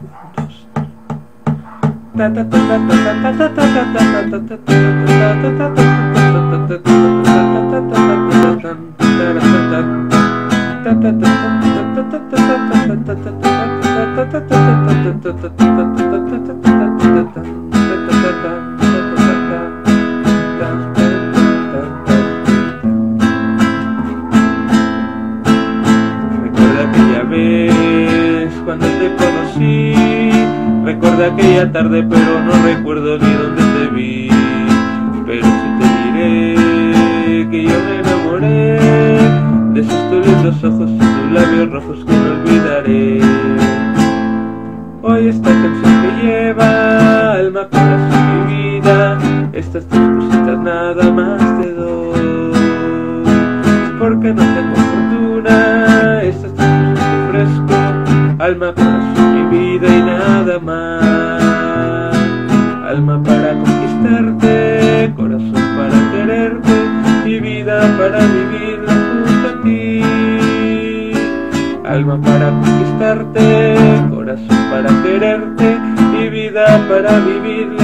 Cuando te conocí, recuerda aquella tarde, pero no recuerdo ni dónde te vi. Pero sí te diré que yo me enamoré de esos tus lindos ojos y tus labios rojos que no olvidaré. Hoy esta canción que lleva alma, corazón y vida, estas tus cositas nada más te doy. Porque no tengo fortuna, estas tus cosas te ofrezco, alma, corazón y vida y nada más. Alma para conquistarte, corazón para quererte y vida para vivirla junto a ti. Alma para conquistarte, corazón para quererte y vida para vivirla